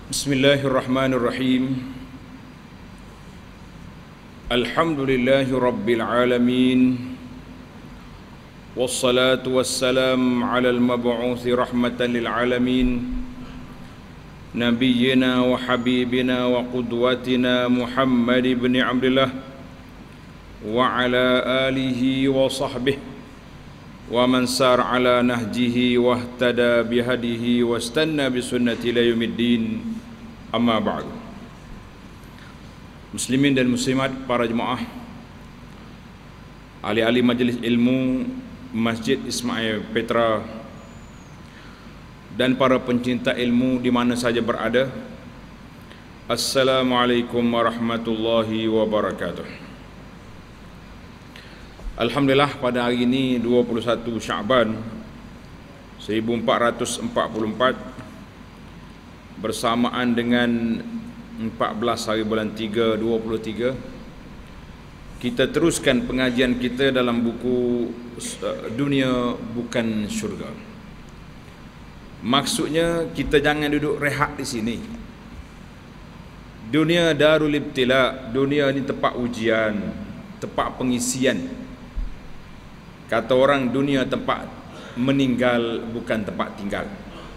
Bismillahirrahmanirrahim. Alhamdulillahi rabbil alamin. Wassalatu wassalam ala al-mab'uthi rahmatan lil alamin. Nabiyyina wa habibina wa qudwatina Muhammad ibn Abdullah wa ala alihi wa sahbihi wa man sar ala nahjihi wa ihtada bihadihi wa istanna bisunnati ila yaumiddin. Amma ba'du. Muslimin dan muslimat, para jemaah, ahli-ahli majlis ilmu Masjid Ismail Petra, dan para pencinta ilmu di mana saja berada, Assalamualaikum warahmatullahi wabarakatuh. Alhamdulillah, pada hari ini 21 Syaban 1444 bersamaan dengan 14 hari bulan 3 23, kita teruskan pengajian kita dalam buku Dunia Bukan Syurga. Maksudnya kita jangan duduk rehat di sini. Dunia darul ibtila, dunia ni tempat ujian, tempat pengisian. Kata orang, dunia tempat meninggal, bukan tempat tinggal.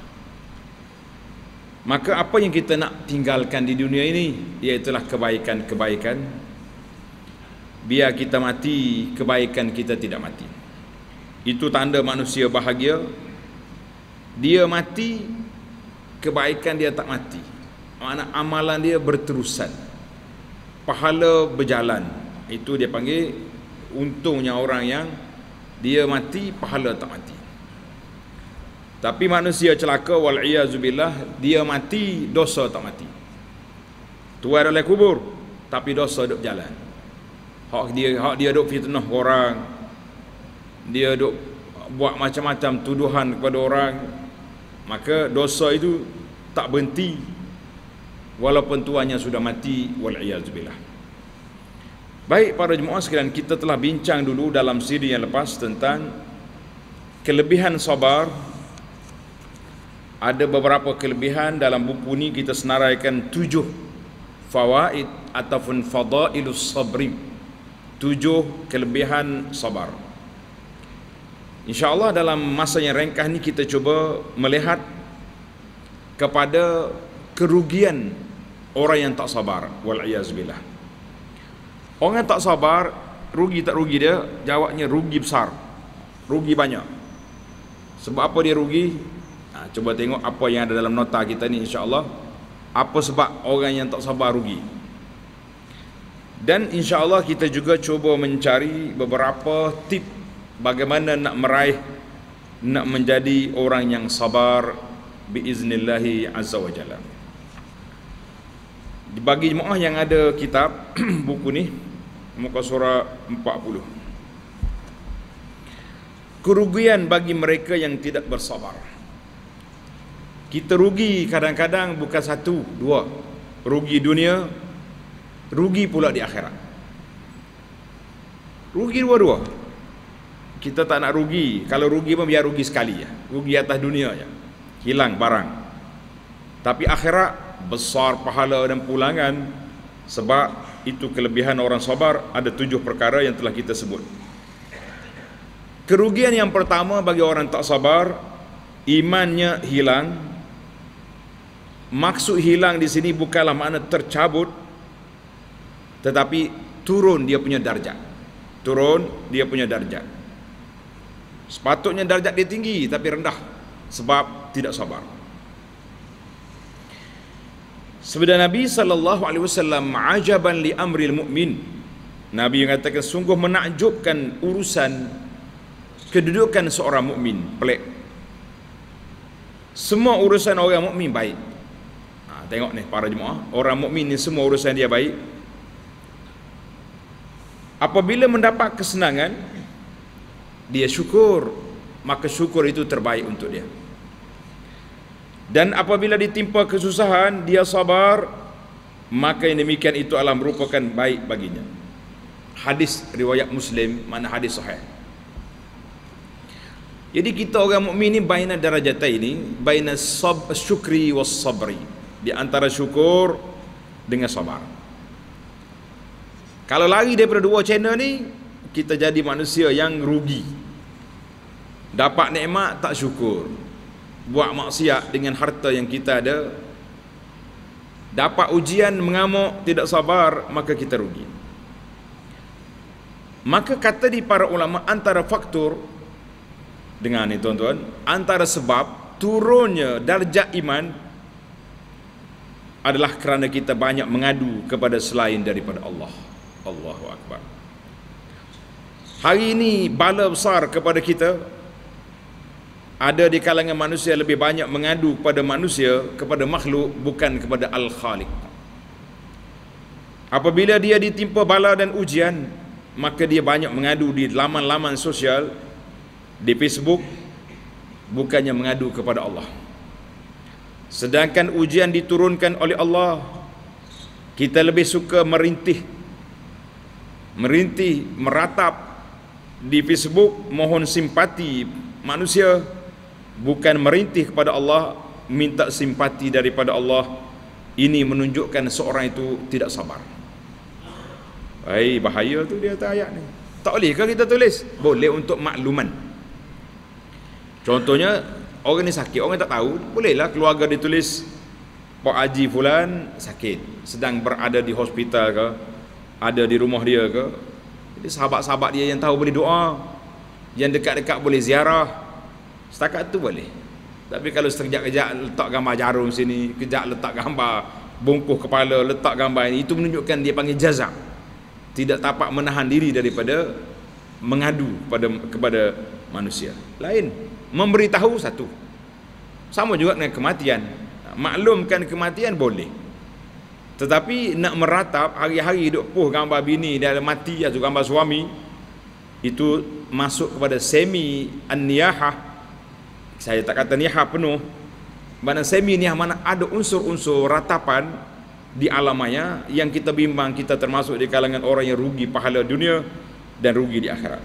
Maka apa yang kita nak tinggalkan di dunia ini, iaitulah kebaikan-kebaikan. Biar kita mati, kebaikan kita tidak mati. Itu tanda manusia bahagia. Dia mati, kebaikan dia tak mati. Makna amalan dia berterusan, pahala berjalan. Itu dia panggil untungnya orang yang dia mati, pahala tak mati. Tapi manusia celaka, wal'iyazubillah, dia mati, dosa tak mati. Tuai dalam kubur, tapi dosa duk jalan. Hak dia duk fitnah orang, dia duk buat macam-macam tuduhan kepada orang, maka dosa itu tak berhenti walaupun tuannya sudah mati, wal'iyazubillah. Baik para jemaah sekalian, kita telah bincang dulu dalam siri yang lepas tentang kelebihan sabar. Ada beberapa kelebihan dalam buku ni, kita senaraikan 7 fawaid ataupun fadailus sabri, 7 kelebihan sabar. InsyaAllah dalam masa yang ringkas ni kita cuba melihat kepada kerugian orang yang tak sabar, wal'iyazubillah. Orang yang tak sabar, rugi tak rugi dia? Jawabnya rugi besar, rugi banyak. Sebab apa dia rugi? Cuba tengok apa yang ada dalam nota kita ni, insya-Allah. Apa sebab orang yang tak sabar rugi? Dan insya-Allah kita juga cuba mencari beberapa tip bagaimana nak meraih, nak menjadi orang yang sabar biiznillahi azza wa jalla. Bagi jemaah yang ada kitab buku ni, muka surah 40. Kerugian bagi mereka yang tidak bersabar. Kita rugi kadang-kadang bukan 1, 2. Rugi dunia, rugi pula di akhirat. Rugi dua-dua. Kita tak nak rugi. Kalau rugi pun biar rugi sekali ya. Rugi atas dunia ya, hilang barang. Tapi akhirat besar pahala dan pulangan. Sebab itu kelebihan orang sabar. Ada 7 perkara yang telah kita sebut. Kerugian yang pertama bagi orang tak sabar, imannya hilang. Maksud hilang di sini bukanlah makna tercabut, tetapi turun dia punya darjat. Turun dia punya darjat. Sepatutnya darjat dia tinggi, tapi rendah sebab tidak sabar. Sabda Nabi SAW, ajaban li amril mu'min. Nabi mengatakan, sungguh menakjubkan urusan kedudukan seorang mukmin. Pelik. Semua urusan orang mukmin baik. Tengok ni para jemaah, orang mukmin ni semua urusan dia baik. Apabila mendapat kesenangan, dia syukur, maka syukur itu terbaik untuk dia. Dan apabila ditimpa kesusahan, dia sabar, maka yang demikian itu adalah merupakan baik baginya. Hadis riwayat Muslim, mana hadis sahih. Jadi kita orang mukmin ni baina darajataini, baina syukri was sabri. di antara syukur dengan sabar. Kalau lari daripada dua channel ni, kita jadi manusia yang rugi. Dapat nikmat tak syukur, buat maksiat dengan harta yang kita ada, dapat ujian mengamuk tidak sabar, maka kita rugi. Maka kata di para ulama, antara faktor dengan ni tuan-tuan, antara sebab turunnya darjat iman adalah kerana kita banyak mengadu kepada selain daripada Allah. Allahu Akbar. Hari ini bala besar kepada kita ada di kalangan manusia lebih banyak mengadu kepada manusia, kepada makhluk, bukan kepada Al-Khaliq. Apabila dia ditimpa bala dan ujian, maka dia banyak mengadu di laman-laman sosial, di Facebook, bukannya mengadu kepada Allah. Sedangkan ujian diturunkan oleh Allah, kita lebih suka merintih, meratap di Facebook, mohon simpati manusia, bukan merintih kepada Allah, minta simpati daripada Allah. Ini menunjukkan seorang itu tidak sabar. Bahaya tu dia atas ayat ni. Tak boleh ke kita tulis? Boleh untuk makluman. Contohnya, orang ni sakit, orang tak tahu, bolehlah keluarga ditulis Pak Haji Fulan sakit, sedang berada di hospital ke, ada di rumah dia ke. Jadi sahabat-sahabat dia yang tahu boleh doa, yang dekat-dekat boleh ziarah. Setakat tu boleh. Tapi kalau sekejap-kejap letak gambar jarum sini, kejap letak gambar bungkuh kepala, letak gambar ini, itu menunjukkan dia panggil jazak. Tidak dapat menahan diri daripada mengadu kepada manusia. Lain, memberitahu satu. Sama juga dengan kematian. Maklumkan kematian boleh. Tetapi nak meratap hari-hari duk poh gambar bini dia mati atau gambar suami, itu masuk kepada semi an-niyahah. Saya tak kata niyah penuh. Mana semi niyah, mana ada unsur-unsur ratapan di alam maya yang kita bimbang kita termasuk di kalangan orang yang rugi pahala dunia dan rugi di akhirat.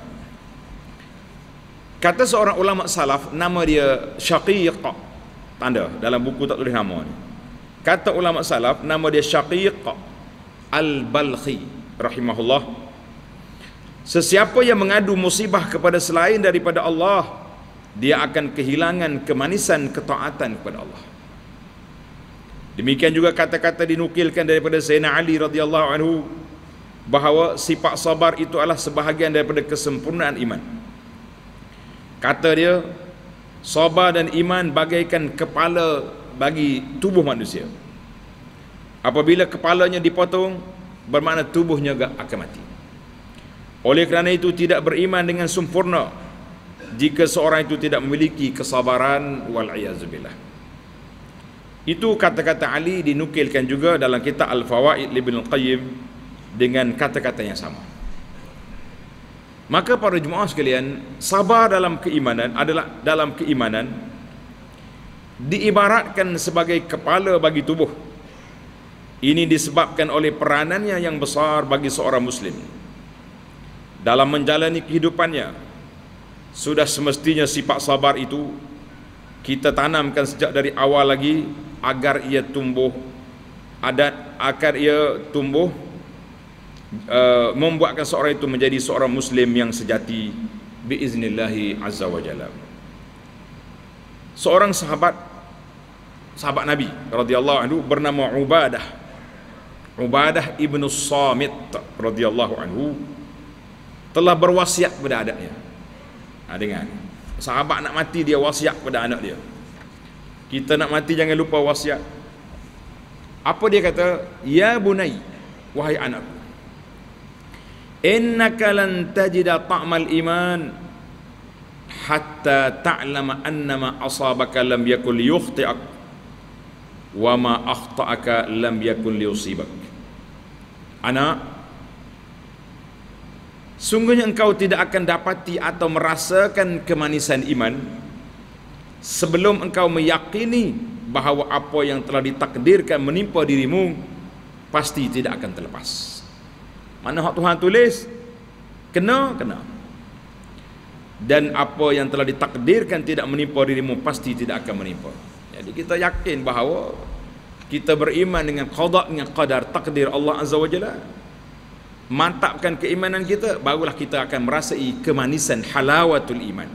Kata seorang ulama salaf, nama dia Syaqiq, tanda dalam buku tak tulis nama ni. Kata ulama salaf, nama dia Syaqiq Al-Balkhi rahimahullah, sesiapa yang mengadu musibah kepada selain daripada Allah, dia akan kehilangan kemanisan ketaatan kepada Allah. Demikian juga kata-kata dinukilkan daripada Sayyidina Ali radhiyallahu anhu, bahawa sifat sabar itu adalah sebahagian daripada kesempurnaan iman. Kata dia, sabar dan iman bagaikan kepala bagi tubuh manusia. Apabila kepalanya dipotong, bermakna tubuhnya akan mati. Oleh kerana itu tidak beriman dengan sempurna jika seorang itu tidak memiliki kesabaran, wal'iyazubillah. Itu kata-kata Ali dinukilkan juga dalam kitab Al-Fawaid Ibn Qayyim dengan kata-kata yang sama. Maka para jemaah sekalian, sabar dalam keimanan adalah, dalam keimanan diibaratkan sebagai kepala bagi tubuh. Ini disebabkan oleh peranannya yang besar bagi seorang muslim dalam menjalani kehidupannya. Sudah semestinya sifat sabar itu kita tanamkan sejak dari awal lagi, agar ia tumbuh, membuatkan seorang itu menjadi seorang muslim yang sejati biiznillahi azza wa jalla. Seorang sahabat Nabi radhiyallahu anhu bernama Ubadah ibnu Samit radhiyallahu anhu telah berwasiat kepada anaknya. Dengar, sahabat nak mati dia wasiat kepada anak dia. Kita nak mati jangan lupa wasiat. Apa dia kata? Ya bunai, wahai anakku, innaka lan tajida ta'mal iman hatta ta'lama annama asabaka lam yakul yukhti'ak wa ma akhta'aka lam yakun liusibak. Anak, sungguhnya engkau tidak akan dapati atau merasakan kemanisan iman sebelum engkau meyakini bahawa apa yang telah ditakdirkan menimpa dirimu pasti tidak akan terlepas. Mana hak Tuhan tulis kena. Dan apa yang telah ditakdirkan tidak menimpa dirimu pasti tidak akan menimpa. Jadi kita yakin bahawa Kita beriman dengan qada, dengan qadar, takdir Allah Azza wa Jalla. Mantapkan keimanan kita, barulah kita akan merasai kemanisan halawatul iman.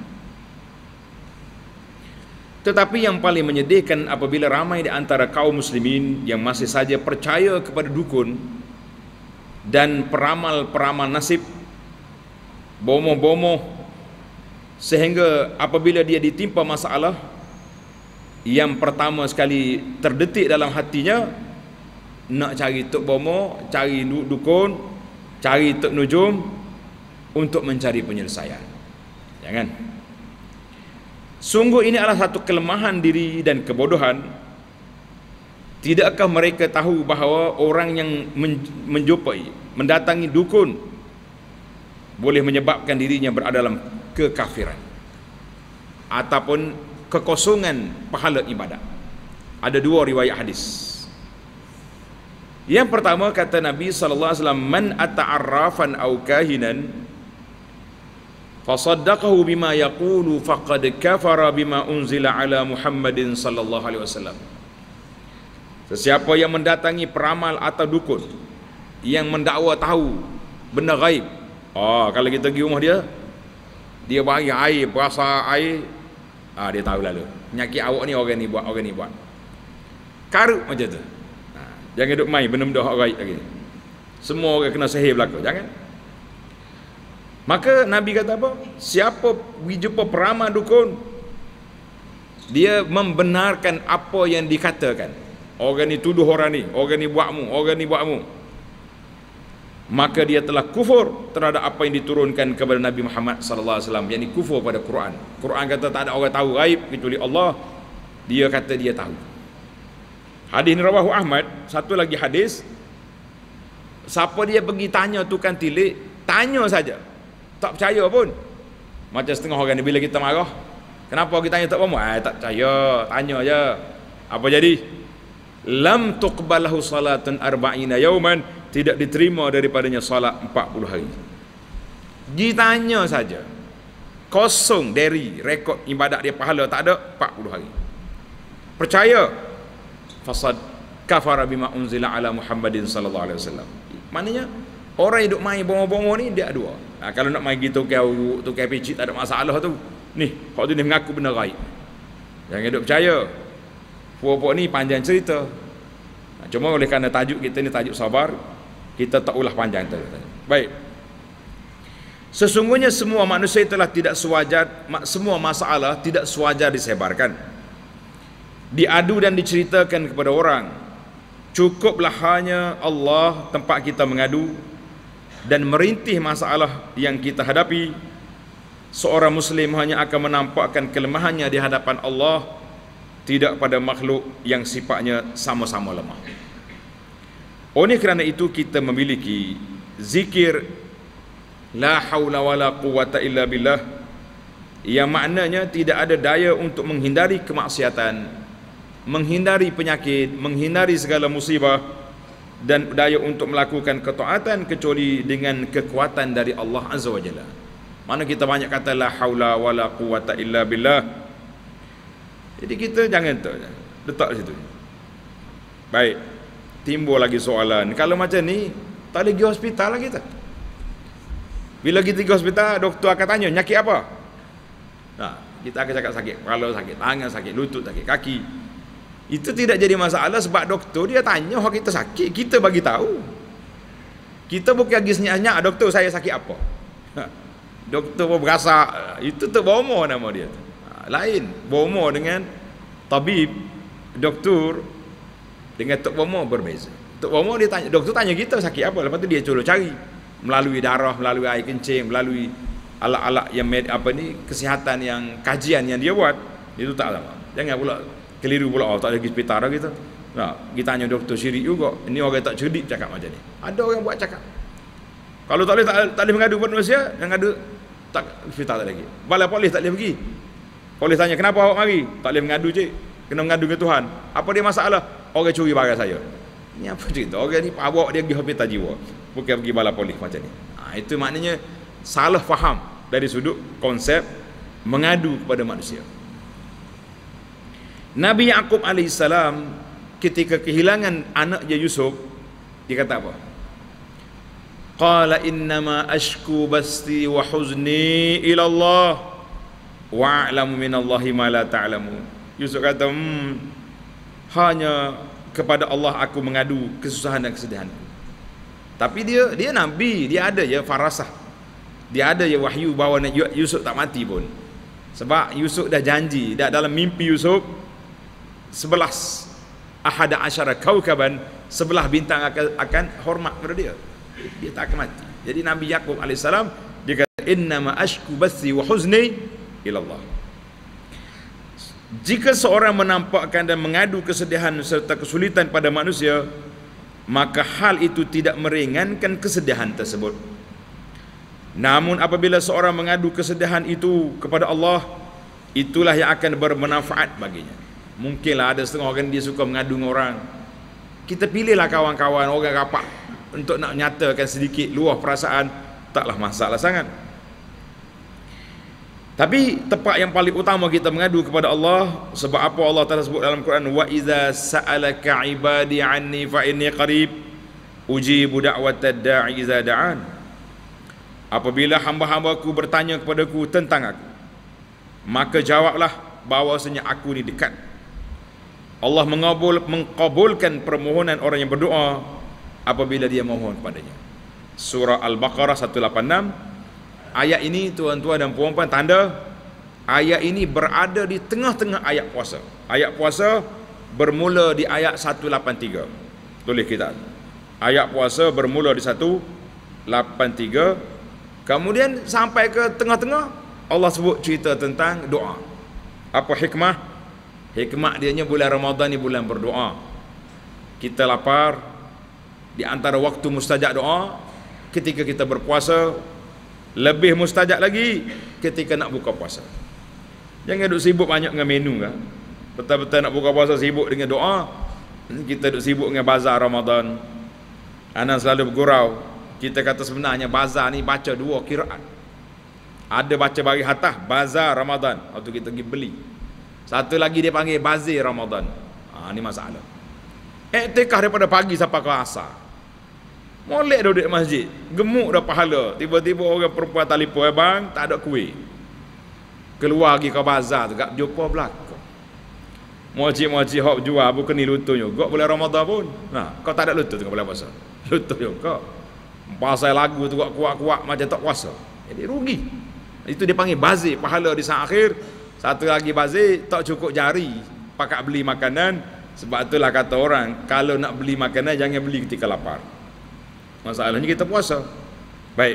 Tetapi yang paling menyedihkan apabila ramai di antara kaum muslimin yang masih saja percaya kepada dukun dan peramal-peramal nasib, bomoh-bomoh, sehingga apabila dia ditimpa masalah, yang pertama sekali terdetik dalam hatinya nak cari tok bomoh, cari dukun, cari tok nujum untuk mencari penyelesaian. Jangan. Sungguh ini adalah satu kelemahan diri dan kebodohan. Tidakkah mereka tahu bahawa orang yang menjumpai, mendatangi dukun boleh menyebabkan dirinya berada dalam kekafiran ataupun kekosongan pahala ibadat? Ada dua riwayat hadis. Yang pertama kata Nabi SAW, man ata'arrafan aw kahinan fasaddaqahu bima yaqulu faqad kafara bima unzila ala Muhammadin sallallahu alaihi wasallam. Sesiapa yang mendatangi peramal atau dukun yang mendakwa tahu benda gaib, kalau kita pergi rumah dia, dia bagi air, berasa air, dia tahu lalu penyakit awak ni orang ni buat, karut macam tu. Jangan duk main benda-benda hak gaib lagi. Semua orang kena sihir berlaku, jangan. Maka Nabi kata apa? Siapa pergi jumpa peramal dukun, dia membenarkan apa yang dikatakan. Orang ni tuduh orang ni buatmu, maka dia telah kufur terhadap apa yang diturunkan kepada Nabi Muhammad sallallahu alaihi wasallam, yakni kufur pada Quran. Quran kata tak ada orang tahu gaib kecuali Allah. Dia kata dia tahu. Hadis ni rawahu Ahmad. Satu lagi hadis, siapa dia pergi tanya tukang tilik, tanya saja, tak percaya pun. Macam setengah orang ni bila kita marah, kenapa kita tanya tak apa? Tak percaya, tanya je. Apa jadi? Lam tuqbalahu salatun arba'ina yauman, tidak diterima daripadanya salat 40 hari. Ditanya saja, kosong dari rekod ibadat dia, pahala tak ada, 40 hari. Percaya, fasad kafara bima unzila ala Muhammadin sallallahu alaihi wasallam. Maknanya orang yang duk main bomo-bomo ni dia dua. Kalau nak main gitu tukar picit tak ada masalah tu. Ni, hak tu ni mengaku benda gaib. Jangan duk percaya. Puak-puak ni panjang cerita. Cuma oleh kerana tajuk kita ni tajuk sabar, kita tak ulah panjang tu. Baik. Sesungguhnya semua manusia telah tidak sewajar, semua masalah tidak sewajar disebarkan, diadu dan diceritakan kepada orang. Cukuplah hanya Allah tempat kita mengadu dan merintih masalah yang kita hadapi. Seorang Muslim hanya akan menampakkan kelemahannya di hadapan Allah, tidak pada makhluk yang sifatnya sama-sama lemah. Oleh kerana itu kita memiliki zikir la haula wala quwata illa billah, yang maknanya tidak ada daya untuk menghindari kemaksiatan, menghindari penyakit, menghindari segala musibah, dan daya untuk melakukan ketaatan kecuali dengan kekuatan dari Allah Azza wa Jalla. Mana kita banyak kata la haula wala quwata illa billah. Jadi kita jangan letak situ. Baik, timbul lagi soalan, kalau macam ni tak boleh pergi hospital lah kita. Bila kita pergi hospital, doktor akan tanya nyakit apa. Kita akan cakap sakit kepala, sakit tangan, sakit lutut, sakit kaki. Itu tidak jadi masalah sebab doktor dia tanya hak kita sakit, kita bagi tahu. Kita bukan pergi senyap-senyap, doktor saya sakit apa. Doktor berasa itu tu bomo nama dia. Lain bomo dengan tabib, doktor dengan tok bomo berbeza. Tok bomo dia tanya, doktor tanya kita sakit apa, lepas tu dia cuba cari melalui darah, melalui air kencing, melalui alat-alat yang kesihatan yang kajian yang dia buat. Itu tak lama. Jangan pula keliru pula, tak ada pergi hospital dah kita. Kita tanya doktor syirik juga. Ini orang tak cerdik cakap macam ni. Ada orang buat cakap. Kalau tak boleh mengadu pada manusia, yang ngadu tak hospital tak lagi. Balai polis tak boleh pergi. Polis tanya, kenapa awak mari? Tak boleh mengadu cik, kena mengadu ke Tuhan. Apa dia masalah? Orang curi barang saya. Ini apa cerita? Orang ni bawa dia pergi hospital jiwa, bukan pergi balai polis macam ni. Itu maknanya salah faham dari sudut konsep mengadu kepada manusia. Nabi Yaqub alaihissalam ketika kehilangan anaknya Yusuf, dia kata apa? Qala innama ashku basti wa huzni ila Allah wa a'lamu minallahi ma la ta'lamun. Yusuf kata, hanya kepada Allah aku mengadu kesusahan dan kesedihanku. Tapi dia nabi, dia ada ya farasah. Dia ada ya wahyu bahawa Yusuf tak mati pun. Sebab Yusuf dah janji, dah dalam mimpi Yusuf 11 ahada asyara kaukaban, 11 bintang akan hormat kepada dia. Dia tak akan mati. Jadi Nabi Yaqub AS dia kata innama ashku bathi wa huzni ila Allah. Jika seorang menampakkan dan mengadu kesedihan serta kesulitan pada manusia, maka hal itu tidak meringankan kesedihan tersebut. Namun apabila seorang mengadu kesedihan itu kepada Allah, itulah yang akan bermanfaat baginya. Mungkinlah ada setengah orang dia suka mengadu dengan orang. Kita pilihlah kawan-kawan orang rapat untuk nak nyatakan sedikit luah perasaan, taklah masalah sangat. Tapi tempat yang paling utama kita mengadu kepada Allah, sebab apa Allah Taala sebut dalam Quran, wa iza sa'alaka ibadi anni fa inni qarib ujibu da'watad da'i iza da'an. Apabila hamba-hambaku bertanya kepadaku tentang aku, maka jawablah bahawasanya aku ni dekat. Allah mengabulkan permohonan orang yang berdoa apabila dia mohon padanya. Surah Al-Baqarah 186. Ayat ini tuan-tuan dan puan-puan, tanda ayat ini berada di tengah-tengah ayat puasa. Ayat puasa bermula di ayat 183. Tulis kita. Ayat puasa bermula di 183. Kemudian sampai ke tengah-tengah Allah sebut cerita tentang doa. Apa hikmah? Hikmah dianya bulan Ramadan ni bulan berdoa. Kita lapar, di antara waktu mustajab doa ketika kita berpuasa, lebih mustajab lagi ketika nak buka puasa. Jangan duk sibuk banyak dengan menu kan. Betul-betul nak buka puasa sibuk dengan doa, kita duk sibuk dengan bazar Ramadan. Ana selalu bergurau, kita kata sebenarnya bazar ni baca 2 qiraat. Ada baca bagi hatah bazar Ramadan, waktu kita pergi beli. Satu lagi dia panggil bazir Ramadan. Ni masalah. Iktikaf daripada pagi sampai ke asar. Molek duduk di masjid, gemuk dah pahala. Tiba-tiba orang perempuan telefon, bang, tak ada kuih. Keluar pergi ke bazar tu, tak jumpa belakang. Moci-moci hok jual, bukan ni lutut juga bulan Ramadan pun. Nah, kau tak ada lutut dengan bulan puasa. Lutut juga. Pasal lagu tu kuat-kuat macam tak puasa. Jadi rugi. Itu dia panggil bazir, pahala di saat akhir. Satu lagi bazir, tak cukup jari pakai beli makanan. Sebab itulah kata orang, kalau nak beli makanan jangan beli ketika lapar. Masalahnya kita puasa. Baik.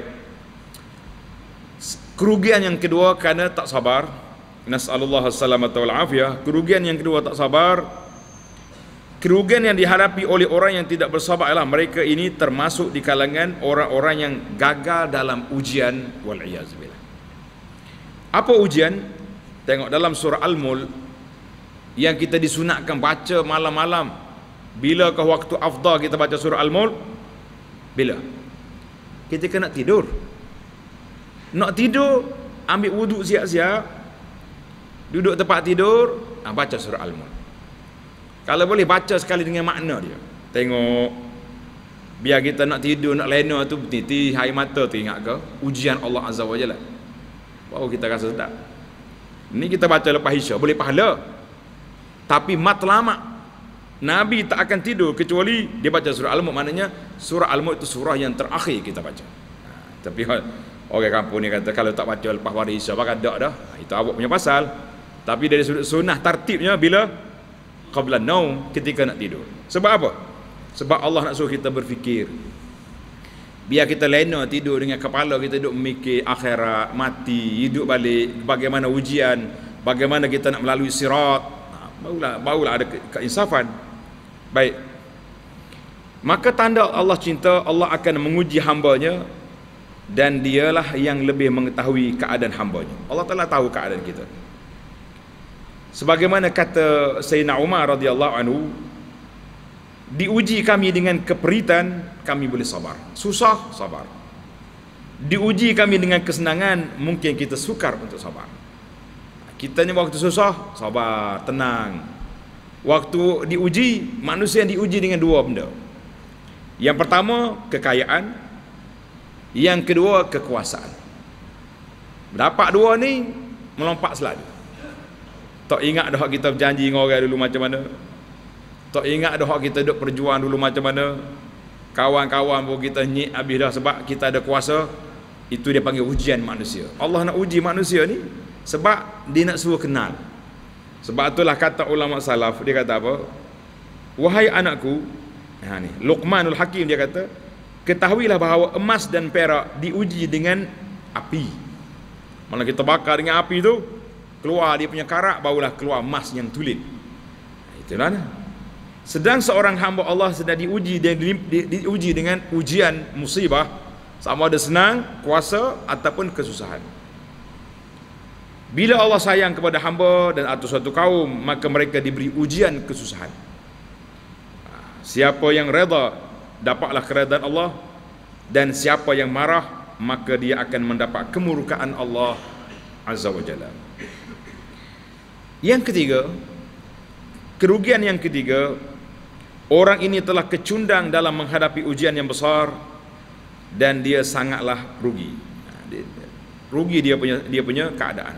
Kerugian yang kedua kerana tak sabar. Nas'alullah as-salamata wal afiyah. Kerugian yang kedua tak sabar. Kerugian yang dihadapi oleh orang yang tidak bersabar ialah mereka ini termasuk di kalangan orang-orang yang gagal dalam ujian, wal iyaz billah. Apa ujian? Tengok dalam surah Al-Mulk yang kita disunatkan baca malam-malam. Bilakah waktu afdal kita baca surah Al-Mulk? Bila? Ketika nak tidur. Nak tidur, ambil wuduk siap-siap, duduk tempat tidur, baca surah Al-Mulk. Kalau boleh baca sekali dengan makna dia. Tengok, biar kita nak tidur, nak lena tu bertiti, air mata tu ingat ke? Ujian Allah Azza wa Jalla. Baru kita rasa sedap. Ni kita baca lepas Isya, boleh pahala. Tapi matlamat Nabi tak akan tidur kecuali dia baca surah Al-Mulk. Maknanya surah Al-Mulk itu surah yang terakhir kita baca. Tapi orang kampung ni kata kalau tak baca lepas wari Isya bakal tak dah. Itu awak punya pasal. Tapi dari sudut sunnah tartibnya bila qabla naum, ketika nak tidur. Sebab apa? Sebab Allah nak suruh kita berfikir. Biar kita lena tidur dengan kepala kita duduk memikir akhirat, mati, hidup balik, bagaimana ujian, bagaimana kita nak melalui sirat. Barulah ada keinsafan. Baik. Maka tanda Allah cinta, Allah akan menguji hambanya, dan dialah yang lebih mengetahui keadaan hambanya. Allah Ta'ala tahu keadaan kita. Sebagaimana kata Sayyidina Umar radhiyallahu anhu, diuji kami dengan keperitan, kami boleh sabar. Susah, sabar. Diuji kami dengan kesenangan, mungkin kita sukar untuk sabar. Kita ni waktu susah, sabar, tenang. Waktu diuji, manusia yang diuji dengan dua benda. Yang pertama, kekayaan. Yang kedua, kekuasaan. Dapat dua ni, melompat selalu. Tak ingat dah kita berjanji dengan orang dulu macam mana. Tak ingat dah kita duduk perjuang dulu macam mana. Kawan-kawan pun kita nyik habis dah sebab kita ada kuasa. Itu dia panggil ujian manusia. Allah nak uji manusia ni sebab dia nak suruh kenal. Sebab itulah kata ulama salaf, dia kata apa? Wahai anakku, ni Luqmanul Hakim dia kata, ketahuilah bahawa emas dan perak diuji dengan api. Mana kita bakar dengan api tu, keluar dia punya karak, barulah keluar emas yang tulen. Itulah. Sedang seorang hamba Allah sedang diuji dengan ujian musibah, sama ada senang, kuasa ataupun kesusahan. Bila Allah sayang kepada hamba dan atau suatu kaum, maka mereka diberi ujian kesusahan. Siapa yang redha, dapatlah keredaan Allah, dan siapa yang marah, maka dia akan mendapat kemurkaan Allah Azza wa Jalla. Yang ketiga, kerugian yang ketiga, orang ini telah kecundang dalam menghadapi ujian yang besar dan dia sangatlah rugi. Rugi dia punya keadaan.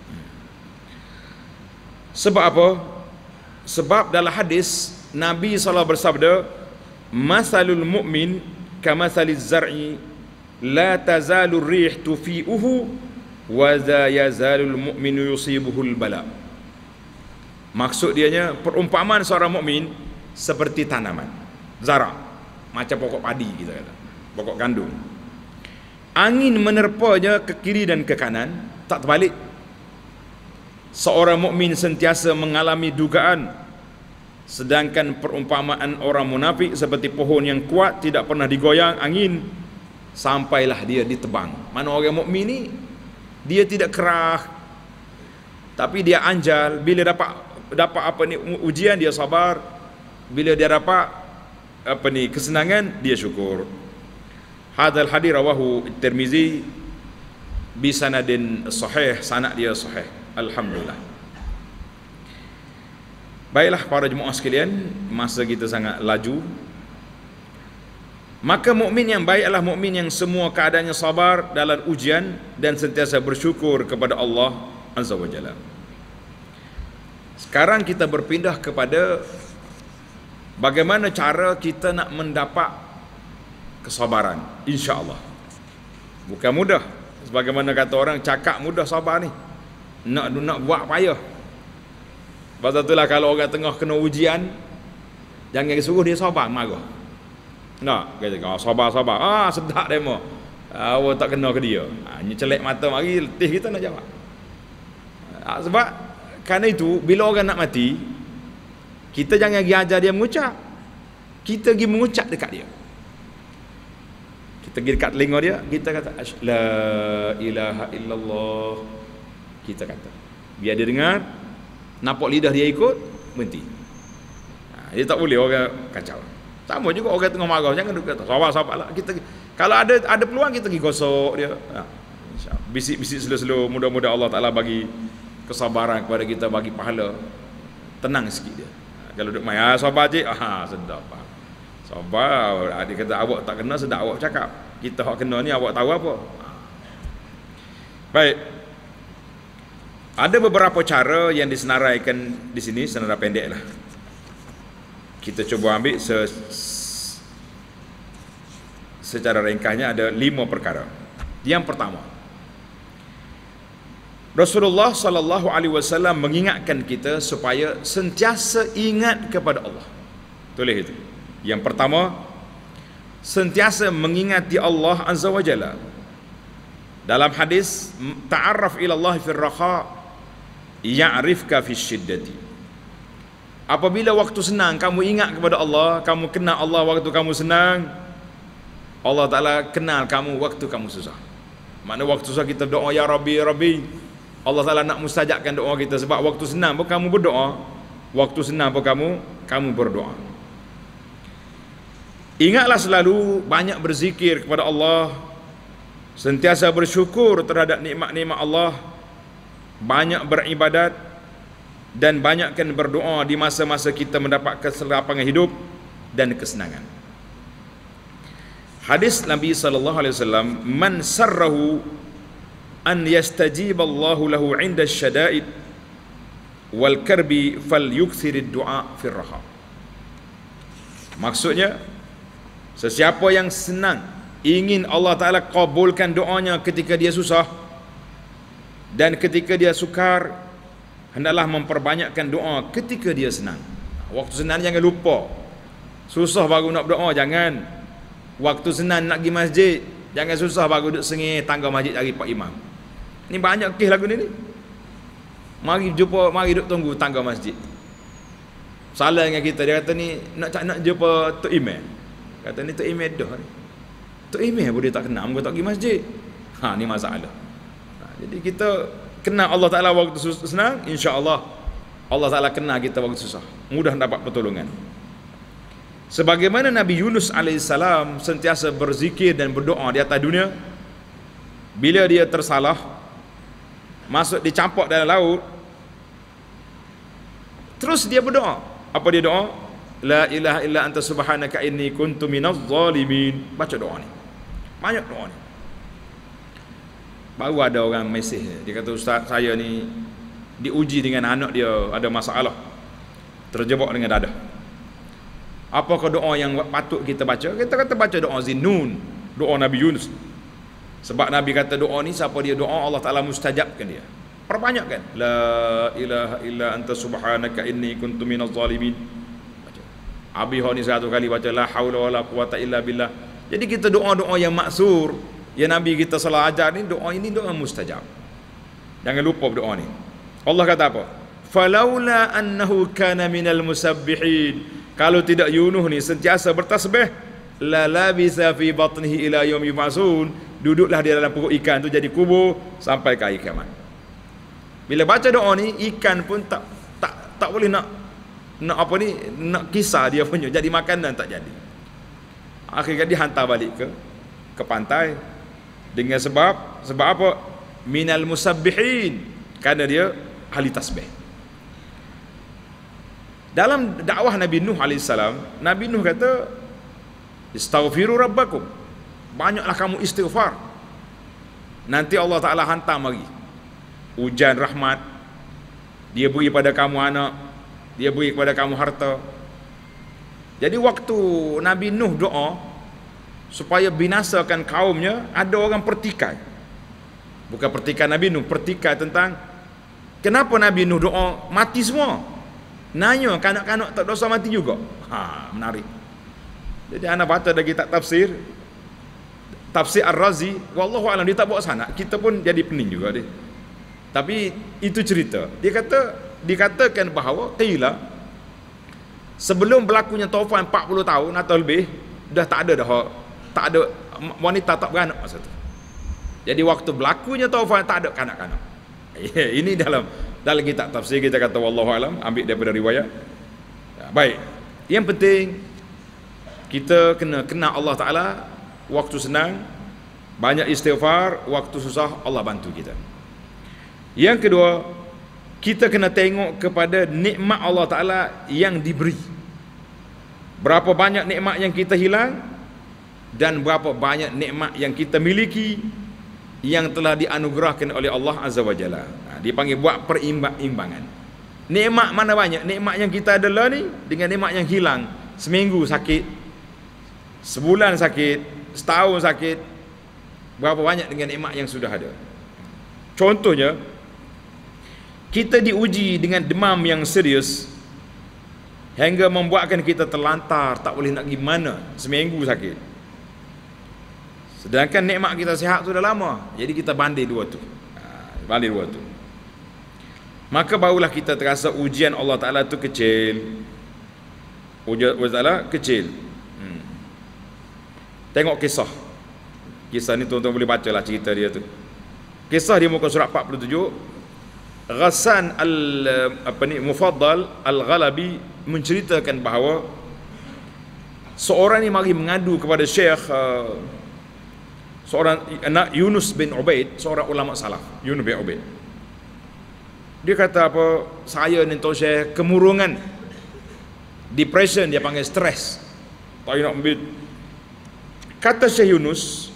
Sebab apa? Sebab dalam hadis Nabi SAW bersabda, masalul mu'min kamathaliz zar'i la tazalur rih tufi'uhu wa za yazalul mu'minu yusibuhul bala. Maksud dianya, perumpamaan seorang mukmin seperti tanaman zara', macam pokok padi kita kata, pokok gandum. Angin menerpanya ke kiri dan ke kanan, tak terbalik. Seorang mukmin sentiasa mengalami dugaan, sedangkan perumpamaan orang munafik seperti pohon yang kuat tidak pernah digoyang angin sampailah dia ditebang. Mana orang mukmin ni dia tidak kerah, tapi dia anjal. Bila dapat apa ni ujian, dia sabar. Bila dia dapat apa ni kesenangan, dia syukur. Hadzal hadis rawahu Tirmizi bi sanadin sahih, sanad dia sahih. Alhamdulillah. Baiklah para jemaah sekalian, masa kita sangat laju. Maka mukmin yang baik adalah mukmin yang semua keadaannya sabar dalam ujian dan sentiasa bersyukur kepada Allah Azza wa Jalla. Sekarang kita berpindah kepada bagaimana cara kita nak mendapat kesabaran, insya-Allah. Bukan mudah. Sebagaimana kata orang, cakap mudah, sabar ni nak buat payah. Pasal itulah kalau orang tengah kena ujian, jangan suruh dia sabar, marah. Nak kata sabar, sedap demo. Awak tak kena ke dia. Celek mata mari, letih kita nak jawab. Sebab kerana itu, bila orang nak mati, kita jangan pergi ajar dia mengucap. Kita pergi mengucap dekat dia. Kita pergi dekat telinga dia, kita kata la ilaha illallah. Kita kata, biar dia dengar, nampak lidah dia ikut, berhenti. Dia tak boleh orang kacau. Sama juga orang tengah marah, jangan duduk kata sabar-sabarlah. Kita kalau ada peluang, kita pergi gosok dia. Bisik-bisik slow-slow, mudah-mudahan Allah Taala bagi kesabaran kepada kita, bagi pahala. Tenang sikit dia. Kalau duduk main, sabar cik, sedap. Sabar. Dia kata awak tak kena, sedap awak cakap. Kita hak kena ni awak tahu apa. Baik. Ada beberapa cara yang disenaraikan di sini, senarai pendek lah. Kita cuba ambil secara ringkasnya ada 5 perkara. Yang pertama, Rasulullah sallallahu alaihi wasallam mengingatkan kita supaya sentiasa ingat kepada Allah. Tulis itu. Yang pertama, sentiasa mengingati Allah Azza wa Jalla. Dalam hadis, ta'arraf ila Allah fil raha ya'rifka fi syiddati. Apabila waktu senang kamu ingat kepada Allah, kamu kenal Allah waktu kamu senang, Allah Ta'ala kenal kamu waktu kamu susah. Makna waktu susah kita doa ya Rabbi, ya Rabbi, Allah Ta'ala nak mustajabkan doa kita. Sebab waktu senang pun kamu berdoa, waktu senang pun kamu berdoa. Ingatlah selalu banyak berzikir kepada Allah, sentiasa bersyukur terhadap nikmat-nikmat Allah, banyak beribadat, dan banyakkan berdoa di masa-masa kita mendapat keselapangan hidup dan kesenangan. Hadis Nabi sallallahu alaihi wasallam, man sarrahu an yastajib Allahu lahu 'inda asy-syada'id wal karbi falyukthir ad-du'a fi ar-raha. Maksudnya, sesiapa yang senang ingin Allah Ta'ala kabulkan doanya ketika dia susah dan ketika dia sukar, hendaklah memperbanyakkan doa ketika dia senang. Waktu senang jangan lupa. Susah baru nak berdoa, jangan. Waktu senang nak pergi masjid, jangan susah baru duduk sengih tangga masjid cari pak imam. Ni banyak kes lagu ni. Mari jumpa, mari duduk tunggu tangga masjid. Salah dengan kita, dia kata ni nak jumpa Tok Imam. Kata ni Tok Imam dah ni. Tok Imam pun dia tak kenal, muka tak pergi masjid. Ni masalah. Jadi kita kenal Allah Ta'ala waktu senang, insya-Allah Allah Ta'ala kenal kita waktu susah. Mudah dapat pertolongan. Sebagaimana Nabi Yunus alaihissalam sentiasa berzikir dan berdoa di atas dunia, bila dia tersalah, masuk dicampak dalam laut, terus dia berdoa. Apa dia doa? La ilaha illa anta subhanaka inni kuntu minaz zalimin. Baca doa ni. Banyak doa ni. Baru ada orang mesej dia kata, ustaz saya ni diuji dengan anak dia ada masalah, terjebak dengan dadah. Apakah doa yang patut kita baca? Kita kata baca doa Zinnun, doa Nabi Yunus. Sebab Nabi kata doa ni siapa dia doa Allah Ta'ala mustajabkan dia. Perbanyakkan. La ilaha illa anta subhanaka inni kuntu minaz zalimin. Baca. Abi ni 100 kali baca la haula wala quwata illa billah. Jadi kita doa-doa yang maksur yang Nabi kita salah ajar ni, doa ini doa mustajab. Jangan lupa berdoa ni. Allah kata apa? Falaula annahu kana minal musabbihin. Kalau tidak Yunus ni sentiasa bertasbih, la labisa fi batnihi ila yaum yub'atsun. Duduklah di dalam perut ikan tu jadi kubur sampai ke hari kiamat. Bila baca doa ni, ikan pun tak boleh nak kisah dia punya jadi makanan, tak jadi. Akhirnya dihantar balik ke pantai dengan sebab apa? Minal musabbihin, kerana dia ahli tasbih. Dalam dakwah Nabi Nuh alaihissalam, Nabi Nuh kata, istaghfiru rabbakum, banyaklah kamu istighfar, nanti Allah Ta'ala hantar mari hujan rahmat, dia beri pada kamu anak, dia beri kepada kamu harta. Jadi waktu Nabi Nuh doa supaya binasakan kaumnya, ada orang pertikai. Bukan pertikai Nabi Nuh, pertikai tentang kenapa Nabi Nuh doa mati semua. Nanya kanak-kanak tak dosa mati juga. Menarik. Jadi anak baca dari kitab tafsir Ar-Razi, wallahu alam, dia tak bawa sana. Kita pun jadi pening juga dia. Tapi itu cerita. Dikatakan bahawa qila sebelum berlakunya taufan 40 tahun atau lebih, dah tak ada wanita tak beranak masa tu. Jadi waktu berlakunya taufan tak ada kanak-kanak. Ini dalam kitab tafsir kita kata wallahu alam, ambil daripada riwayat. Baik. Yang penting kita kena kenal Allah Ta'ala waktu senang, banyak istighfar, waktu susah Allah bantu kita. Yang kedua, kita kena tengok kepada nikmat Allah Ta'ala yang diberi. Berapa banyak nikmat yang kita hilang dan berapa banyak nikmat yang kita miliki yang telah dianugerahkan oleh Allah Azza wa Jalla. Dipanggil buat perimbangan. Nikmat mana banyak? Nikmat yang kita ada lah ni dengan nikmat yang hilang. Seminggu sakit, sebulan sakit, setahun sakit. Berapa banyak dengan nikmat yang sudah ada? Contohnya, kita diuji dengan demam yang serius hingga membuatkan kita terlantar, tak boleh nak pergi mana, seminggu sakit. Sedangkan nikmat kita sihat sudah lama. Jadi kita banding dua tu. Maka barulah kita terasa ujian Allah Ta'ala tu kecil. Ujian Allah Ta'ala kecil. Tengok kisah ni tuan-tuan boleh baca lah cerita dia tu. Kisah di muka surat 47. Ghassan Mufaddal Al-Ghalabi menceritakan bahawa seorang ni mari mengadu kepada Syekh, seorang anak Yunus bin Ubaid, seorang ulama salaf, Yunus bin Ubaid. Dia kata apa? Saya ni untuk share kemurungan, depression, dia panggil stres. Tak nak ambil. Kata Syekh Yunus,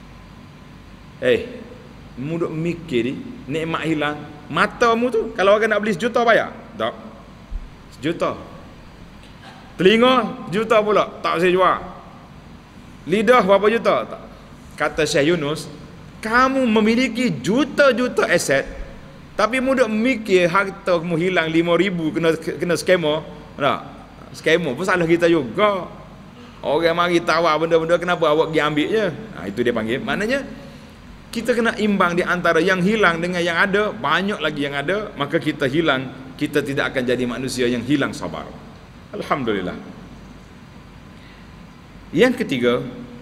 mu duk mikir ni, nikmat hilang. Matamu tu kalau orang nak beli 1 juta bayar? Tak. 1 juta. Telinga 1 juta pula, tak saya jual. Lidah berapa juta? Tak. Kata Syekh Yunus, kamu memiliki juta-juta aset, tapi mu duk mikir harta kamu hilang 5,000 kena skema. Tak. Skema pun salah kita juga. Orang mari tawar benda-benda, kenapa awak pergi ambil je? Itu dia panggil. Maknanya kita kena imbang di antara yang hilang dengan yang ada. Banyak lagi yang ada, maka kita hilang, kita tidak akan jadi manusia yang hilang sabar. Alhamdulillah. Yang ketiga,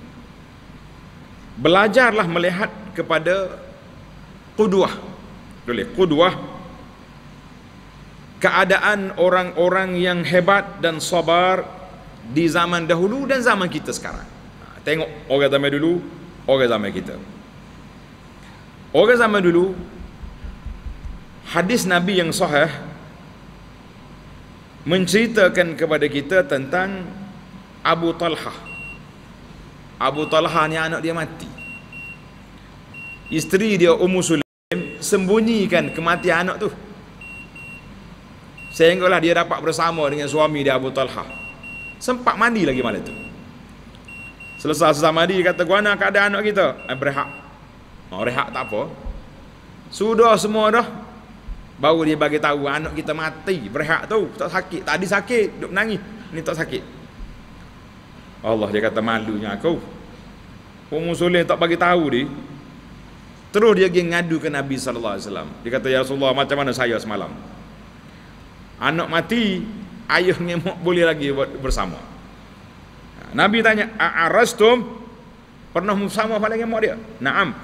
belajarlah melihat kepada qudwah. Qudwah, keadaan orang-orang yang hebat dan sabar di zaman dahulu dan zaman kita sekarang. Tengok orang zaman dulu, orang zaman kita. Orang zaman dulu, hadis Nabi yang sahih menceritakan kepada kita tentang Abu Talhah. Abu Talhah ni anak dia mati. Isteri dia Ummu Sulaim sembunyikan kematian anak tu, sehinggalah dia dapat bersama dengan suami dia Abu Talhah. Sempat mandi lagi malam tu. Selesai mandi, kata, gua nak keadaan anak kita. Berehat. Rehat tak apa. Sudah semua dah. Baru dia bagi tahu anak kita mati. Berehat tu, tak sakit. Tadi sakit, duk menangis. Ni tak sakit. Allah, dia kata, malunya aku. Ummu Sulaim tak bagi tahu dia. Terus dia pergi ngadu ke Nabi SAW. Dia kata, ya Rasulullah, macam mana saya semalam? Anak mati, ayah ngemok boleh lagi bersama. Nabi tanya, a'arastum? Pernah bersama pada ngemok dia? Naam.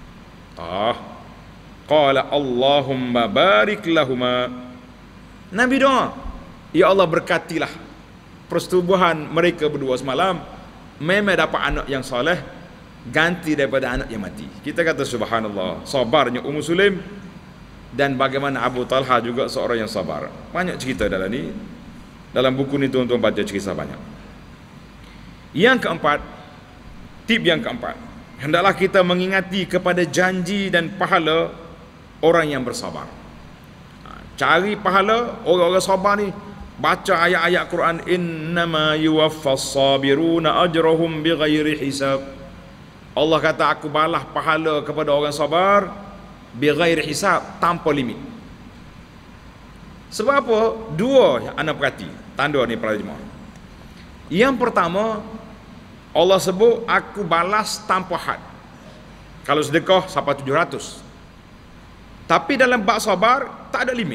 Qala Allahumma barik lahuma. Nabi doa, ya Allah berkatilah persetubuhan mereka berdua semalam. Memang dapat anak yang soleh, ganti daripada anak yang mati. Kita kata subhanallah, sabarnya Ummu Sulaim, dan bagaimana Abu Talha juga seorang yang sabar. Banyak cerita dalam ni. Dalam buku ni tuan-tuan baca cerita banyak. Yang keempat, tip yang keempat, hendaklah kita mengingati kepada janji dan pahala orang yang bersabar. Cari pahala orang-orang sabar ni. Baca ayat-ayat Quran, innama yuwaffas sabiruna ajrahum bighairi hisab. Allah kata, aku balas pahala kepada orang sabar bighairi hisab, tanpa limit. Sebab apa? Dua yang anda perhati, tanda ni para jemaah. Yang pertama, Allah sebut aku balas tanpa had. Kalau sedekah sampai 700. Tapi dalam bab sabar tak ada limit.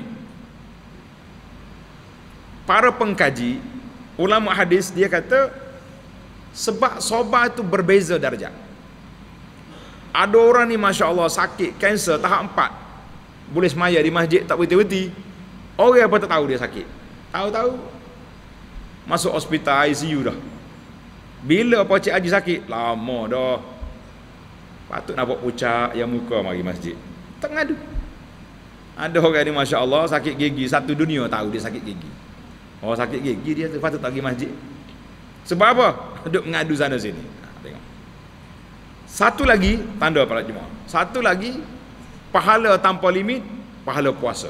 Para pengkaji, ulama hadis, dia kata sebab sabar itu berbeza darjat. Ada orang ni Masya Allah sakit kanser tahap 4, boleh semaya di masjid tak berhenti-henti. Orang apa tak tahu dia sakit. Tahu-tahu masuk hospital ICU dah. Bila Pak Cik Haji sakit? Lama dah. Patut nak buat pucak yang muka mari masjid. Tak ngadu. Ada orang ni Masya Allah sakit gigi, satu dunia tahu dia sakit gigi. Oh, sakit gigi dia tu patut tak pergi masjid. Sebab apa? Duk mengadu sana sini. Tengok. Satu lagi tanda para jemaah. Satu lagi pahala tanpa limit, pahala puasa.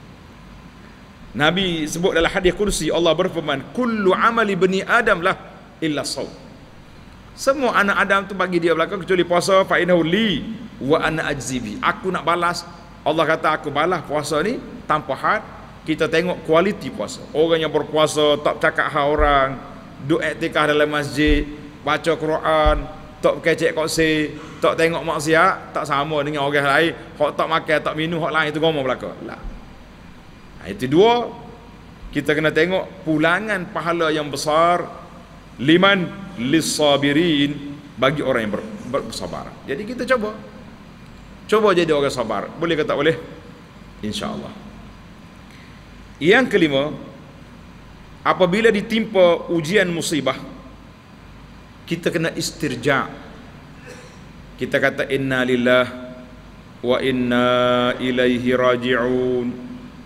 Nabi sebut dalam hadis kursi, Allah berfirman, kullu amali bani Adam lah illa shaum. Semua anak Adam tu bagi dia belakang kecuali puasa, fa innahu li wa ana ajzi bi. Aku nak balas. Allah kata aku balas puasa ni tanpa had. Kita tengok kualiti puasa. Orang yang berpuasa tak cakap hal orang, duk iktikaf dalam masjid, baca Quran, tak kecek koksi, tak tengok maksiat, tak sama dengan orang lain. Hak tak makan, tak minum, hak lain itu ngomong belaka. Lah. Itu dua, kita kena tengok pulangan pahala yang besar liman lissabirin, bagi orang yang bersabar. Jadi kita cuba jadi orang sabar. Boleh ke tak boleh? InsyaAllah. Yang kelima, apabila ditimpa ujian musibah, kita kena istirja. Kita kata inna lillah wa inna ilaihi raji'un.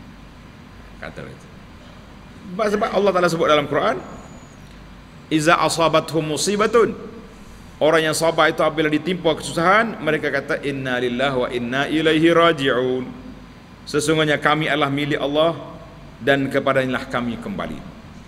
Kata itu. Sebab Allah Ta'ala sebut dalam Quran, iza asabathum musibatun, orang yang sabar itu apabila ditimpa kesusahan, mereka kata inna lillahi wa inna ilaihi raji'un, sesungguhnya kami adalah milik Allah dan kepadanya kami kembali.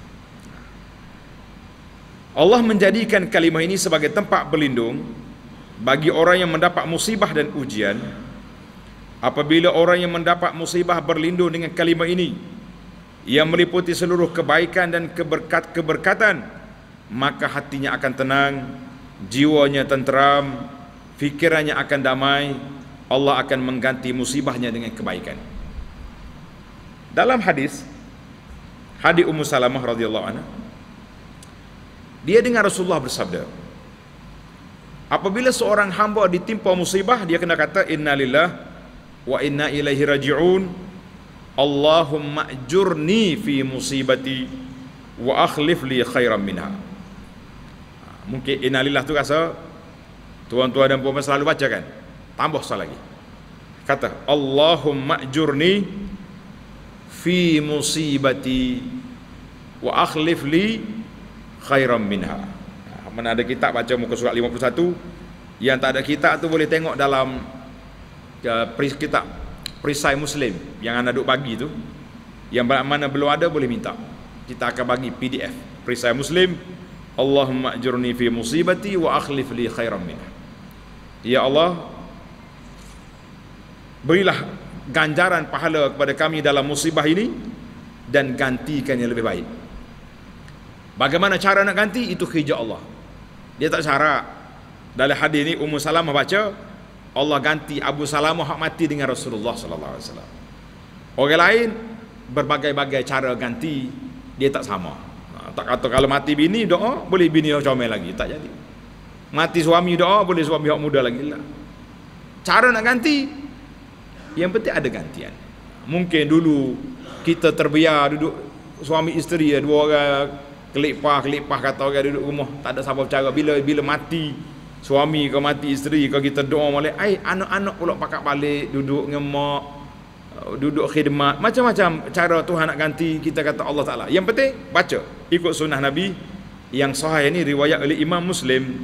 Allah menjadikan kalimah ini sebagai tempat berlindung bagi orang yang mendapat musibah dan ujian. Apabila orang yang mendapat musibah berlindung dengan kalimah ini yang meliputi seluruh kebaikan dan keberkatan, maka hatinya akan tenang, jiwanya tenteram, fikirannya akan damai. Allah akan mengganti musibahnya dengan kebaikan. Dalam hadis Ummu Salamah radhiyallahu anha, dia dengar Rasulullah bersabda, apabila seorang hamba ditimpa musibah, dia kena kata inna lillahi wa inna ilaihi raji'un, Allahumma ajurni fi musibati wa akhlif li khairan minha. Mungkin innalillah tu rasa tuan-tuan dan puan selalu baca kan, tambah sekali lagi, kata Allahumma ajurni fi musibati wa akhlif li khairan minha. Mana ada kitab baca muka surat 51, yang tak ada kitab tu boleh tengok dalam kitab Perisai Muslim yang anda duk bagi tu, yang mana belum ada boleh minta, kita akan bagi PDF Perisai Muslim. Allahumma ajurni fi musibati wa akhlif li khairan minha. Ya Allah, berilah ganjaran pahala kepada kami dalam musibah ini dan gantikan yang lebih baik. Bagaimana cara nak ganti? Itu kerja Allah, dia tak syarat. Dalam hadis ni Ummu Salamah baca Allah ganti Abu Salamah hak mati dengan Rasulullah sallallahu alaihi wasallam. Orang lain berbagai-bagai cara ganti, dia tak sama. Tak kata kalau mati bini doa, boleh bini comel lagi, tak jadi. Mati suami doa, boleh suami hak muda lagi lah. Cara nak ganti, yang penting ada gantian. Mungkin dulu kita terbiar duduk suami isteri, dua orang kelipah kata orang duduk rumah, tak ada siapa bercara. Bila mati suami ke mati isteri ke, kita doa molek, anak-anak pula pakak balik duduk ngemak, duduk khidmat, macam-macam cara Tuhan nak ganti. Kita kata Allah Ta'ala, yang penting baca, ikut sunnah Nabi yang sahih. Ini riwayat oleh Imam Muslim.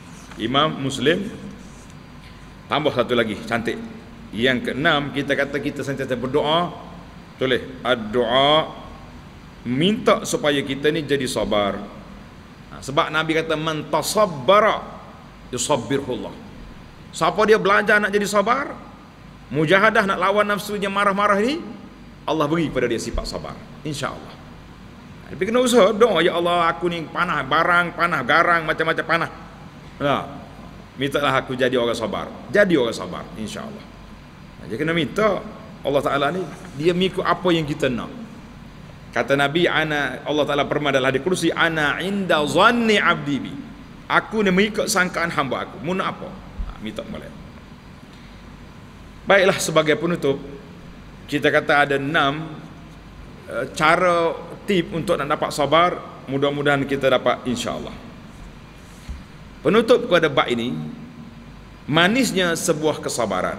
Tambah satu lagi cantik, yang keenam, kita kata kita sentiasa berdoa. Tulis ad-doa, minta supaya kita ni jadi sabar. Sebab Nabi kata man tasabbara yusabbirullah. Siapa dia belajar nak jadi sabar, mujahadah nak lawan nafsunya marah-marah ni, Allah beri pada dia sifat sabar, insya-Allah. Tapi kena usaha doa, ya Allah aku ni panah barang, panah garang, macam-macam panah. Mintalah aku jadi orang sabar. Jadi orang sabar, insya-Allah. Jadi kena minta. Allah Ta'ala ni dia mengikut apa yang kita nak. Kata Nabi, Allah Ta'ala firman dalam hadis kursi, ana inda zanni abdi bi, aku ni mengikut sangkaan hamba aku. Mu nak apa? Minta boleh. Baiklah, sebagai penutup, kita kata ada 6 cara tip untuk nak dapat sabar. Mudah-mudahan kita dapat, insya-Allah. Penutup kepada bab ini, manisnya sebuah kesabaran.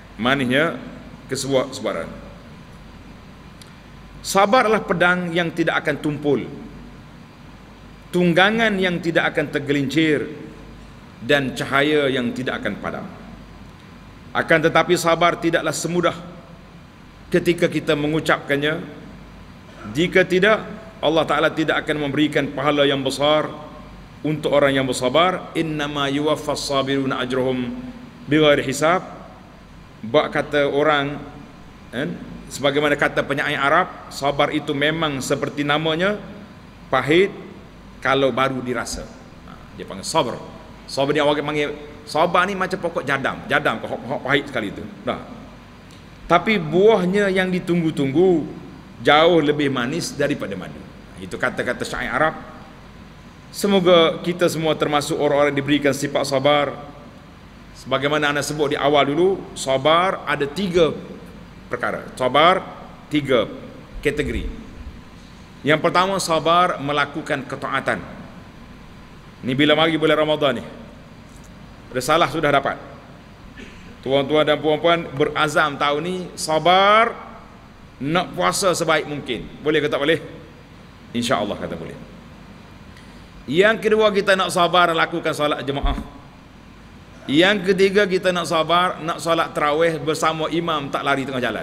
Sabar adalah pedang yang tidak akan tumpul, tunggangan yang tidak akan tergelincir, dan cahaya yang tidak akan padam. Akan tetapi sabar tidaklah semudah ketika kita mengucapkannya. Jika tidak, Allah Ta'ala tidak akan memberikan pahala yang besar untuk orang yang bersabar. Innama yuwaffas sabiruna ajruhum bighairi hisab. Bak kata orang, sebagaimana kata penyair Arab, sabar itu memang seperti namanya, pahit kalau baru dirasa. Dia panggil sabar. Sabar ni orang panggil sabar ni macam pokok jadam kok pahit sekali tu. Tapi buahnya yang ditunggu-tunggu jauh lebih manis daripada madu. Itu kata-kata syair Arab. Semoga kita semua termasuk orang-orang yang diberikan sifat sabar. Sebagaimana anda sebut di awal dulu, sabar ada 3 perkara. Sabar 3 kategori. Yang pertama, sabar melakukan ketaatan. Ni bila mari bulan Ramadan ni, risalah sudah dapat. Tuan-tuan dan puan-puan berazam tahun ni sabar nak puasa sebaik mungkin. Boleh ke tak boleh? InsyaAllah kata boleh. Yang kedua, kita nak sabar lakukan solat jemaah. Yang ketiga, kita nak sabar nak solat tarawih bersama imam, tak lari tengah jalan.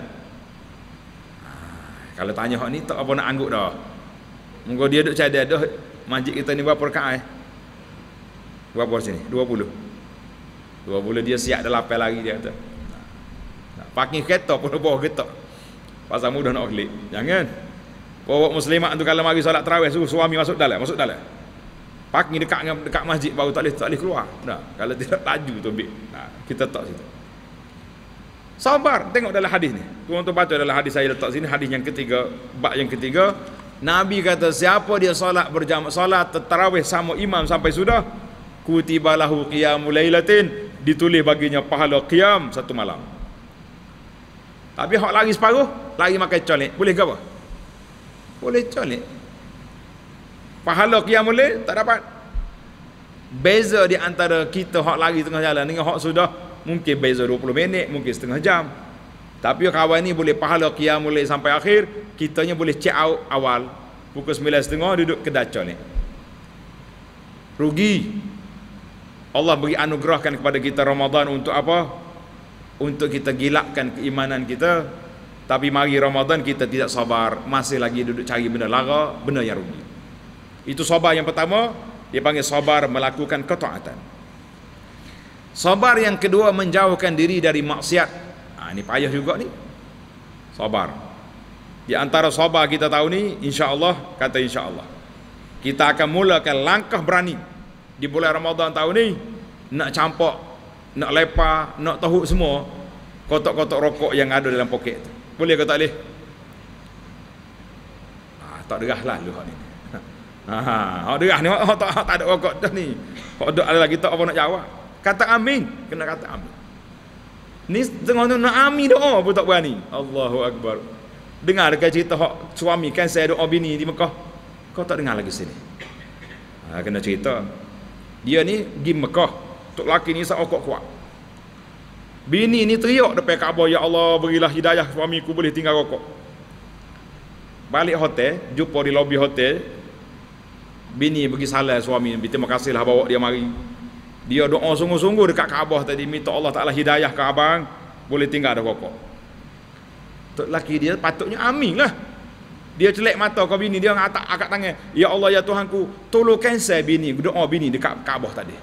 Kalau tanya hak ni tak apa nak angguk dah. Moga dia duk cadar dah. Masjid kita ni berapa rakaat? Berapa sini? 20. 20 dia siap dah lapar lagi dia kata. Parking kereta pun bawah kereta. Pasal mudah nak klik. Jangan. Bawa muslimat tu kalau mari solat tarawih suruh suami masuk dalam. Parking dekat masjid baru tak boleh keluar. Dah. Kalau tidak laju tu ambil. Kita tak situ. Sabar, tengok dalam hadis ni. Tuan-tuan baca dalam hadis saya letak sini, hadis yang ketiga, bab yang ketiga. Nabi kata siapa dia solat berjamaah, solat tarawih sama imam sampai sudah, kutiba lahu qiyamul lailatin, ditulis baginya pahala qiyam satu malam. Tapi hak lari separuh, lari makan colek, boleh ke apa? Boleh colek. Pahala qiyamul lail tak dapat. Beza di antara kita hak lari tengah jalan dengan hak sudah, mungkin beza 20 minit, mungkin setengah jam. Tapi kawan ni boleh pahala qiyamul lail sampai akhir, kitanya boleh check out awal pukul 9.30 duduk kedai colek. Rugi. Allah beri anugerahkan kepada kita Ramadan untuk apa? Untuk kita gilakkan keimanan kita. Tapi mari Ramadan kita tidak sabar, masih lagi duduk cari benda lara, benda yang rugi. Itu sabar yang pertama, dia panggil sabar melakukan ketaatan. Sabar yang kedua, menjauhkan diri dari maksiat. Ini payah juga ni. Sabar. Di antara sabar kita tahu ni, insya-Allah, kata insya-Allah, kita akan mulakan langkah berani di bulan Ramadan tahun ni, nak campak, nak lepa, nak tahu semua kotak-kotak rokok yang ada dalam poket tu. Boleh ke tak boleh? Tak derahlah lu hak ni. Hak derah ni hak tak ada rokok dah ni. Hak ada lagi tak apa nak jawab. Kata amin, kena kata amin. Ni tengok tu nak amin doa pun tak berani. Allahu Akbar. Dengar dekat cerita hak suami kan saya doa bini di Mekah. Kau tak dengar lagi sini. Kena cerita. Dia ni pergi Mekah. Tok laki ni isap rokok kuat. Bini ni teriak depan Kaabah, ya Allah berilah hidayah suamiku boleh tinggal rokok. Balik hotel, jumpa di lobi hotel. Bini pergi salam suami, terima kasihlah bawa dia mari. Dia doa sungguh-sungguh dekat Kaabah tadi, minta Allah Ta'ala hidayah ke abang, boleh tinggal dah rokok. Tok laki dia patutnya amin lah. Dia celek mata ke bini, dia angkat tangan, ya Allah ya Tuhanku, tolong cancel bini, doa bini dekat Kaabah tadi.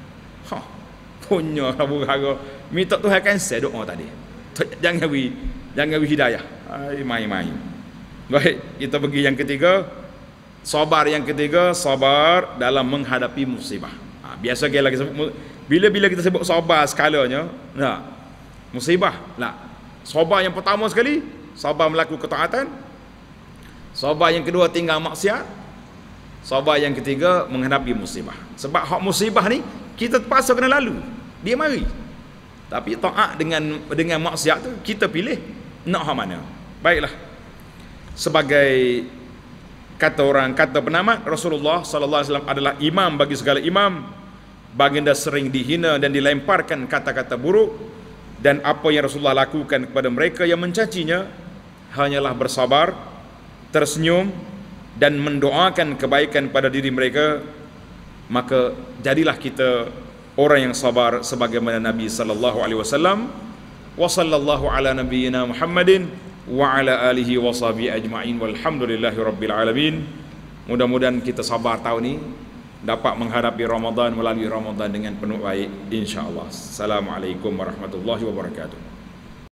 Punya Abu Hara, minta Tuhan cancel doa tadi. Jangan beri hidayah. Main-main. Baik, kita pergi yang ketiga. Sabar yang ketiga, sabar dalam menghadapi musibah. Biasa kita lagi sebut, bila-bila kita sebut sabar skalanya, musibah lah. Sabar yang pertama sekali, sabar melakukan ketaatan. Sabar yang kedua, tinggal maksiat. Sabar yang ketiga, menghadapi musibah. Sebab hak musibah ni kita terpaksa kena lalu, dia mari. Tapi taat dengan maksiat tu kita pilih nak hak mana. Baiklah. Sebagai kata penamat, Rasulullah sallallahu alaihi wasallam adalah imam bagi segala imam. Baginda sering dihina dan dilemparkan kata-kata buruk, dan apa yang Rasulullah lakukan kepada mereka yang mencacinya hanyalah bersabar, tersenyum dan mendoakan kebaikan pada diri mereka. Maka jadilah kita orang yang sabar sebagaimana Nabi sallallahu alaihi wasallam. Wa sallallahu ala nabiyyina Muhammadin wa ala alihi wa sahbihi ajma'in walhamdulillahi rabbil alamin. Mudah-mudahan kita sabar tahun ni, dapat menghadapi Ramadan, melalui Ramadan dengan penuh baik, insya-Allah. Assalamualaikum warahmatullahi wabarakatuh.